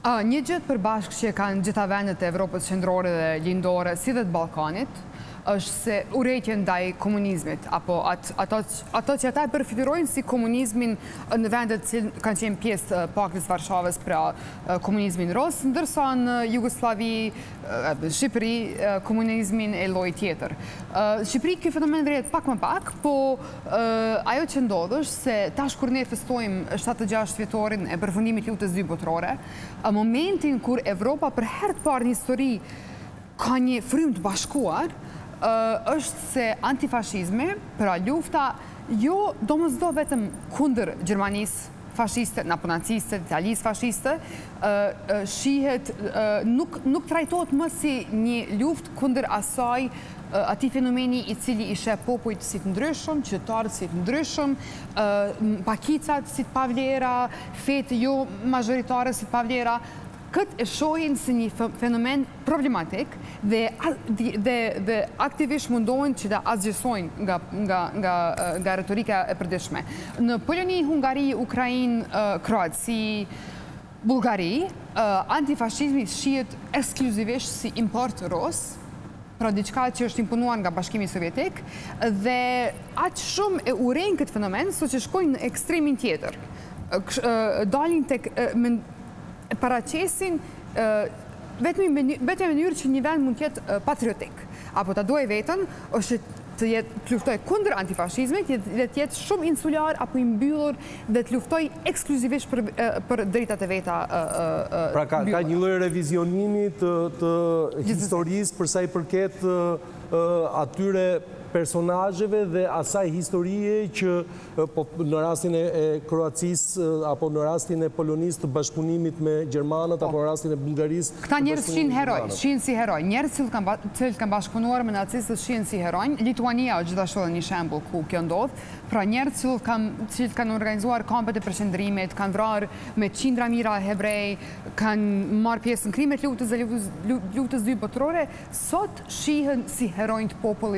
Një gjë përbashkë që kanë gjitha vendet e Evropës qendrore dhe lindore, si dhe të Ballkanit, është se urrejtje ndaj komunizmit, apo ato që ata e përfiturojnë si komunizmin në vendet që kanë qenë pjesë të Paktit të Varshavës, pra komunizmin rus, ndërsa në Jugosllavi, Shqipëri, komunizmin e lloji tjetër. Shqipëri ky fenomen rrihet pak më pak, po ajo që ndodh është se tash kur ne festojmë 76 vjetorin e përfundimit luftës së dytë botërore, momentin kur Evropa për herë të parë në histori ka një frymë të bashkuar, është se antifashizmi, pra lufta, jo domosdo vetëm kundër Gjermanisë fashiste, apo naciste, Italisë fashiste, shihet, nuk trajtohet më si një luftë kundër asaj atij fenomeni i cili i sheh popujt si të ndryshëm, qytetarët si të ndryshëm, pakicat si të pavlera, fetë jo majoritare si të pavlera. Këtë e shohin si një fenomen problematik dhe aktivisht mundohen që ta asgjësojnë nga retorika e përditshme. Në Poloni, Hungari, Ukrainë, Kroaci, Bullgari, antifashizmi shihet ekskluzivisht si import rus, pra diçka që është imponuar nga Bashkimi Sovjetik, dhe aq shumë e urrejnë këtë fenomen, so që shkojnë në ekstremin tjetër. Dalin tek paraqesin vetëm në mënyrë që një vend mund të jetë patriotik, apo ta duaj veten, është të luftoj kundër antifashizmit, dhe të jetë shumë insular apo i mbyllur dhe të luftoj ekskluzivisht për drejtat e veta. Pra ka një lloj revizionimi të historisë për sa i përket atyre personazheve dhe asaj historie që në rastin e Kroacisë apo në rastin e Polonisë të bashkëpunimit me gjermanët apo në rastin e Bullgarisë. Këta njerëz shihen heroj, shihen si heroj. Njerëz që kanë bashkëpunuar me nacistët shihen si heroj. Lituania është gjithashtu një shembull ku kjo ndodh. Pra njerëz që kanë organizuar kampet e përqendrimit, kanë vrarë me qindra mijëra hebrej, kanë marrë pjesë në krimet luftës së dytë botërore, sot shihen si heroj të popullit